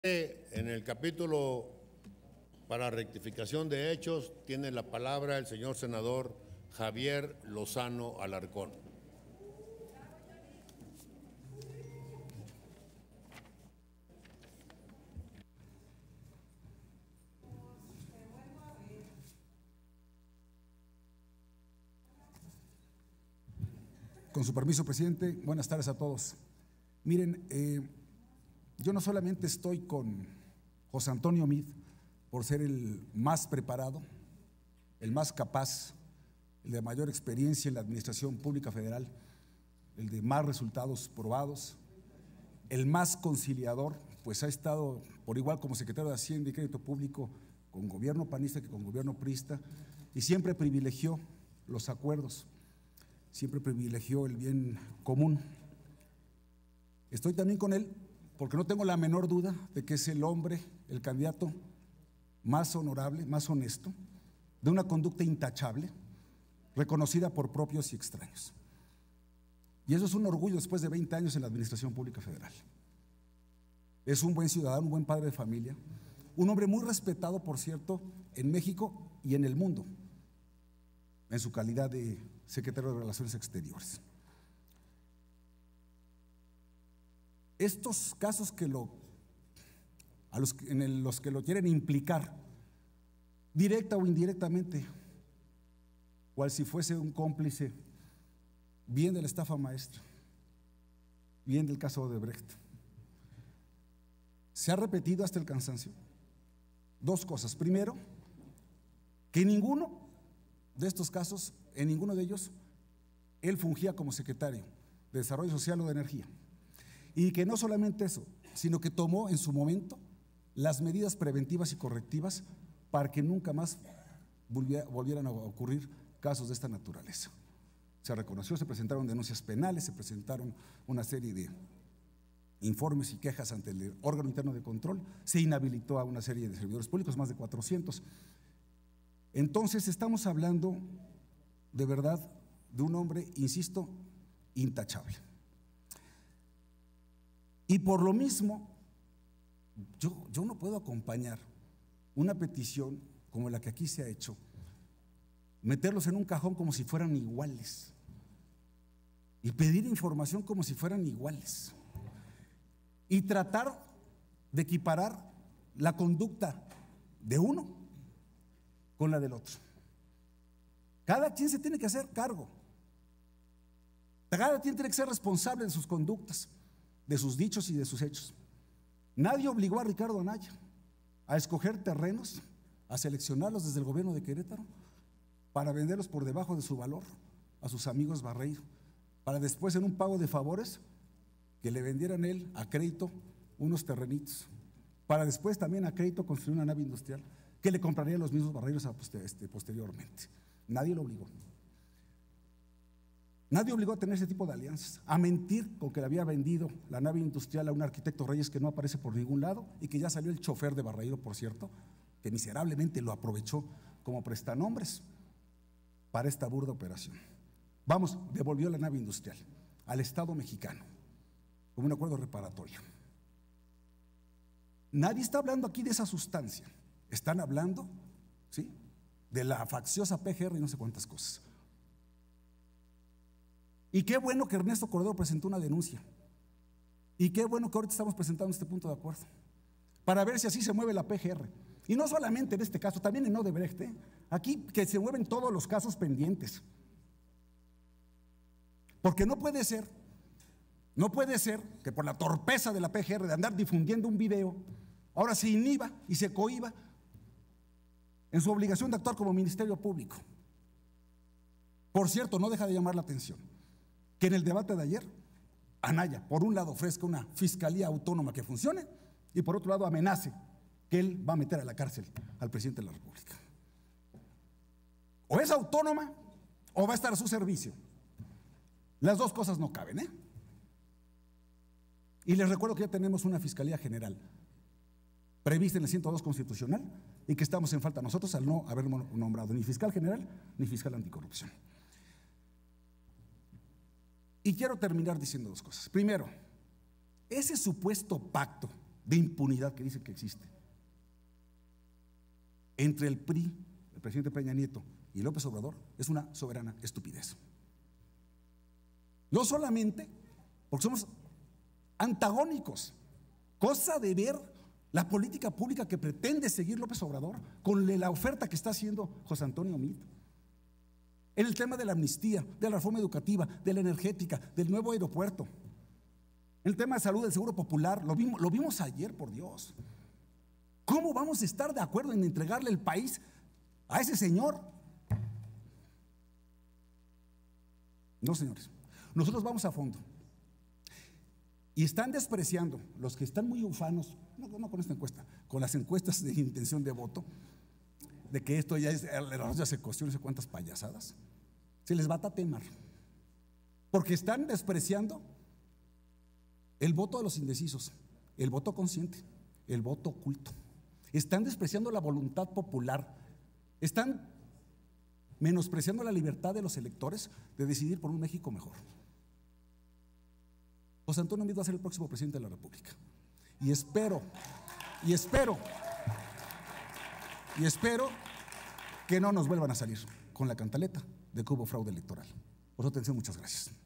En el capítulo para rectificación de hechos tiene la palabra el señor senador Javier Lozano Alarcón. Con su permiso, presidente, buenas tardes a todos. Miren, yo no solamente estoy con José Antonio Meade por ser el más preparado, el más capaz, el de mayor experiencia en la administración pública federal, el de más resultados probados, el más conciliador, pues ha estado por igual como secretario de Hacienda y Crédito Público con gobierno panista que con gobierno priista, y siempre privilegió los acuerdos, siempre privilegió el bien común. Estoy también con él porque no tengo la menor duda de que es el hombre, el candidato más honorable, más honesto, de una conducta intachable, reconocida por propios y extraños. Y eso es un orgullo después de 20 años en la administración pública federal. Es un buen ciudadano, un buen padre de familia, un hombre muy respetado, por cierto, en México y en el mundo, en su calidad de secretario de Relaciones Exteriores. Estos casos en los que lo quieren implicar, directa o indirectamente, cual si fuese un cómplice, bien de la estafa maestra, bien del caso de Odebrecht, se ha repetido hasta el cansancio dos cosas. Primero, que ninguno de estos casos, en ninguno de ellos, él fungía como secretario de Desarrollo Social o de Energía. Y que no solamente eso, sino que tomó en su momento las medidas preventivas y correctivas para que nunca más volvieran a ocurrir casos de esta naturaleza. Se reconoció, se presentaron denuncias penales, se presentaron una serie de informes y quejas ante el órgano interno de control, se inhabilitó a una serie de servidores públicos, más de 400. Entonces estamos hablando de verdad de un hombre, insisto, intachable. Y por lo mismo, yo no puedo acompañar una petición como la que aquí se ha hecho, meterlos en un cajón como si fueran iguales y pedir información como si fueran iguales y tratar de equiparar la conducta de uno con la del otro. Cada quien se tiene que hacer cargo, cada quien tiene que ser responsable de sus conductas, de sus dichos y de sus hechos. Nadie obligó a Ricardo Anaya a escoger terrenos, a seleccionarlos desde el gobierno de Querétaro para venderlos por debajo de su valor a sus amigos Barreiro, para después en un pago de favores que le vendieran él a crédito unos terrenitos, para después también a crédito construir una nave industrial que le comprarían los mismos Barreiros posteriormente. Nadie lo obligó. Nadie obligó a tener ese tipo de alianzas, a mentir con que le había vendido la nave industrial a un arquitecto Reyes que no aparece por ningún lado y que ya salió el chofer de Barreiro, por cierto, que miserablemente lo aprovechó como prestanombres para esta burda operación. Vamos, devolvió la nave industrial al Estado mexicano como un acuerdo reparatorio. Nadie está hablando aquí de esa sustancia, están hablando, ¿sí?, de la facciosa PGR y no sé cuántas cosas. Y qué bueno que Ernesto Cordero presentó una denuncia. Y qué bueno que ahorita estamos presentando este punto de acuerdo para ver si así se mueve la PGR. Y no solamente en este caso, también en Odebrecht, aquí que se mueven todos los casos pendientes. Porque no puede ser que por la torpeza de la PGR de andar difundiendo un video, ahora se inhiba y se cohiba en su obligación de actuar como Ministerio Público. Por cierto, no deja de llamar la atención que en el debate de ayer, Anaya, por un lado, ofrezca una fiscalía autónoma que funcione y por otro lado amenace que él va a meter a la cárcel al presidente de la República. O es autónoma o va a estar a su servicio. Las dos cosas no caben, ¿eh? Y les recuerdo que ya tenemos una fiscalía general prevista en el 102 constitucional y que estamos en falta nosotros al no haber nombrado ni fiscal general ni fiscal anticorrupción. Y quiero terminar diciendo dos cosas. Primero, ese supuesto pacto de impunidad que dicen que existe entre el PRI, el presidente Peña Nieto y López Obrador es una soberana estupidez. No solamente porque somos antagónicos, cosa de ver la política pública que pretende seguir López Obrador con la oferta que está haciendo José Antonio Meade. En el tema de la amnistía, de la reforma educativa, de la energética, del nuevo aeropuerto, en el tema de salud, del seguro popular, lo vimos ayer, por Dios. ¿Cómo vamos a estar de acuerdo en entregarle el país a ese señor? No, señores, nosotros vamos a fondo. Y están despreciando los que están muy ufanos, no con esta encuesta, con las encuestas de intención de voto, de que esto ya es, ya se costó no sé cuántas payasadas. Se les va a tatemar, porque están despreciando el voto de los indecisos, el voto consciente, el voto oculto. Están despreciando la voluntad popular, están menospreciando la libertad de los electores de decidir por un México mejor. José Antonio Meade va a ser el próximo presidente de la República. Y espero que no nos vuelvan a salir con la cantaleta de que hubo fraude electoral. Por su atención, muchas gracias.